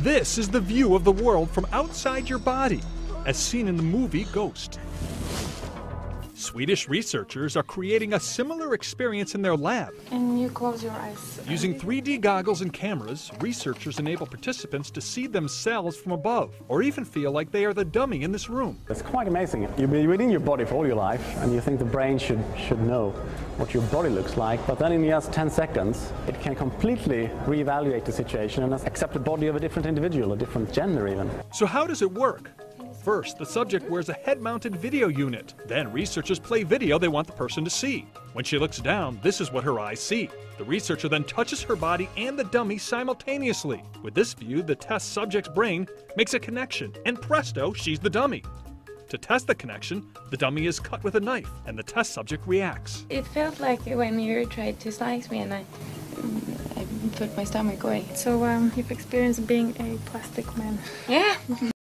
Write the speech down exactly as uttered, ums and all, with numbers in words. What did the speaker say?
This is the view of the world from outside your body, as seen in the movie Ghost. Swedish researchers are creating a similar experience in their lab. And you close your eyes. Using three D goggles and cameras, researchers enable participants to see themselves from above, or even feel like they are the dummy in this room. It's quite amazing. You've been within your body for all your life, and you think the brain should, should know what your body looks like, but then in just ten seconds, it can completely reevaluate the situation and accept the body of a different individual, a different gender even. So how does it work? First, the subject wears a head-mounted video unit. Then researchers play video they want the person to see. When she looks down, this is what her eyes see. The researcher then touches her body and the dummy simultaneously. With this view, the test subject's brain makes a connection, and presto, she's the dummy. To test the connection, the dummy is cut with a knife, and the test subject reacts. It felt like when you tried to slice me and I, I put my stomach away. So um, you've experienced being a plastic man. Yeah.